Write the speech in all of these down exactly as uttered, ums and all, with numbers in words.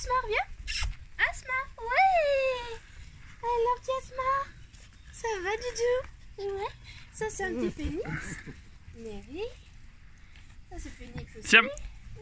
Asmar, viens. Asmar, ouais. Alors, petit Asmar. Ça va, Doudou? Ouais. Ça, c'est un petit phénix. Mais oui. Ça, c'est phénix aussi. Tiens.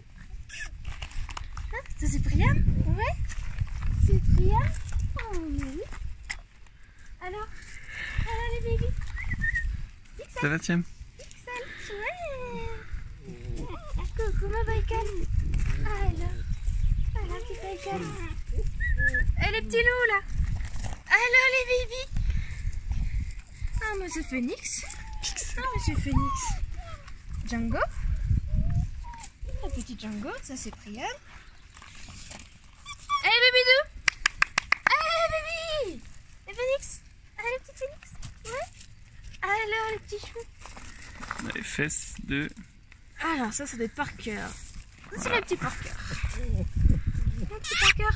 Hein, ça, c'est Priam? Ouais. C'est Priam? Oh, mais oui. Alors, alors les bébés. Ça va, tiens. Pixel, ouais. Coucou ma Baïkal. Alors, alors petit Baïkal. Et les petits loups là. Alors les bébés. Ah, monsieur Phoenix. Ah, monsieur Phoenix. Django. Le petit Django, ça c'est Priam. Allez bébé Dou. Allez bébé. Et Phoenix. Allez le petit Phoenix. Ouais. Alors les petits choux. Les fesses de... Alors ça, ça doit être Parker. Ça, c'est le petit Parker. Mon petit Parker.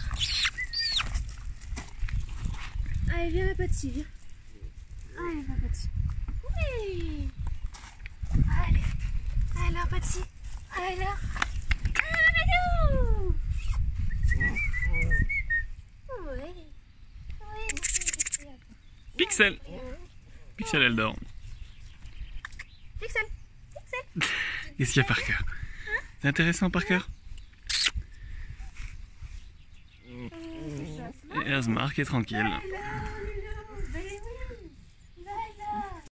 Allez, viens ma petite, viens. Allez, ma petite. Oui. Allez. Alors, petit. Alors. Alors, oui. Oui. Pixel. Pixel, elle dort. Pixel. Pixel. Qu'est-ce qu'il y a, Parker? C'est intéressant, Parker? Et Asmar qui est tranquille.